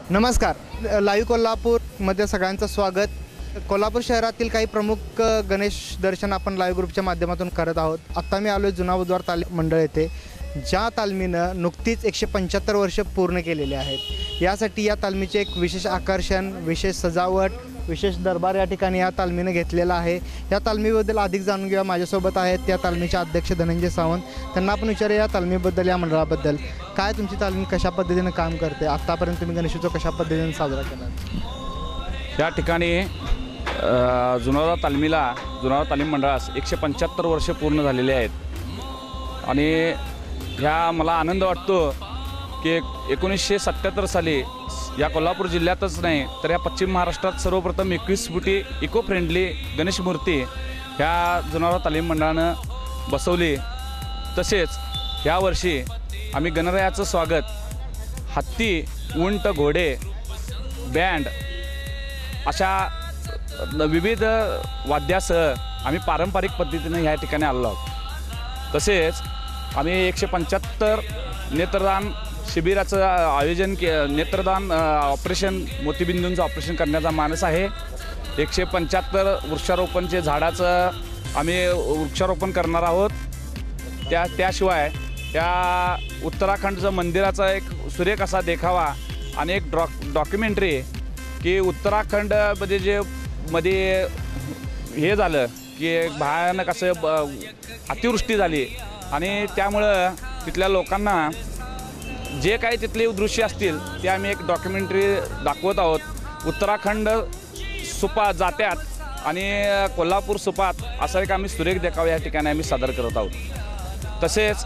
नमस्कार, लाईव्ह कोल्हापूरमध्ये सगळ्यांचं स्वागत। कोल्हापूर शहरातील काही प्रमुख गणेश दर्शन आपण लाईव्ह ग्रुपच्या माध्यमातून करत आहोत। आता मी आलो जुना बुधवार तालीम मंडळ येथे, ज्या तालमीनं नुकतीच 175 वर्ष पूर्ण केलेले आहेत। यासाठी या तालमीचे एक विशेष आकर्षण, विशेष सजावट, विशेष दरबार या ठिकाणी या तालमीनं घेतलेला आहे। या तालमीबद्दल अधिक जाणून घेऊया। माझ्यासोबत आहेत या तालमीचे अध्यक्ष धनंजय सावंत। त्यांना आपण विचारूया या तालमीबद्दल, या मंडळाबद्दल, काय तुमची तालमी कशा पद्धतीने काम करते, आतापर्यंत तुम्ही गणेशोत्सव कशा पद्धतीने साजरा केला। या ठिकाणी जुनारा तालीम मंडळास 175 वर्ष पूर्ण झालेले आहेत आणि ह्या मला आनंद वाटतो की 1977 साली या कोल्हापूर जिल्ह्यातच नाही तर या पश्चिम महाराष्ट्रात सर्वप्रथम 21 फुटी इको फ्रेंडली गणेश मूर्ती ह्या जुनारा तालीम मंडळानं बसवली। तसेच यावर्षी आम्ही गणरायाचं स्वागत हत्ती, उंट, घोडे, बँड अशा विविध वाद्यासह आम्ही पारंपरिक पद्धतीने ह्या ठिकाणी आलो आहोत। तसेच आम्ही 175 नेत्रदान शिबिराचं आयोजन नेत्रदान ऑपरेशन, मोतीबिंदूंचं ऑपरेशन करण्याचा मानस आहे। 175 वृक्षारोपणचे झाडाचं आम्ही वृक्षारोपण करणार आहोत। त्याशिवाय त्या उत्तराखंडचं मंदिराचा एक सुरेख असा देखावा आणि एक डॉक्युमेंटरी की उत्तराखंडमध्ये जे मध्ये हे झालं की एक भयानक असं अतिवृष्टी झाली आणि त्यामुळं तिथल्या लोकांना जे काही तिथले दृश्य असतील ते आम्ही एक डॉक्युमेंटरी दाखवत आहोत। उत्तराखंड सुपात जात्यात आणि कोल्हापूर सुपात असा एक आम्ही सुरेख देखावा या ठिकाणी आम्ही सादर करत आहोत। तसेच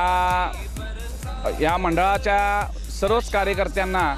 या मंडळाच्या सर्वच कार्यकर्त्यांना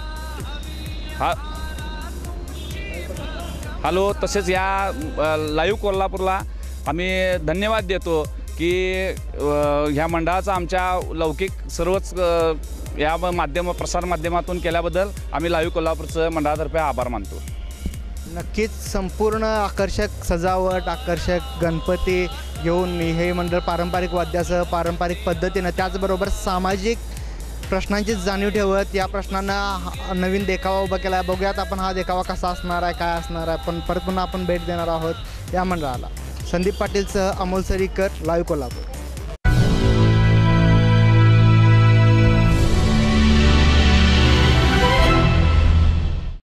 तसेच या लाईव्ह कोल्हापूरला आम्ही धन्यवाद देतो की ह्या मंडळाचा आमच्या लौकिक सर्वच या प्रसार माध्यमातून केल्याबद्दल आम्ही लाईव्ह कोल्हापूरचं मंडळातर्फे आभार मानतो। नक्कीच संपूर्ण आकर्षक सजावट, आकर्षक गणपती घेऊन हे मंडळ पारंपरिक वाद्यासह पारंपरिक पद्धतीनं, त्याचबरोबर सामाजिक प्रश्नांची जाणीव ठेवत या प्रश्नांना नवीन देखावा उभा केला आहे। बघूयात आपण हा देखावा कसा असणार आहे, काय असणार आहे। पण परत पुन्हा आपण भेट देणार आहोत या मंडळाला। संदीप पाटीलसह अमोल सरीकर, लाईव्ह कोल्हापूर।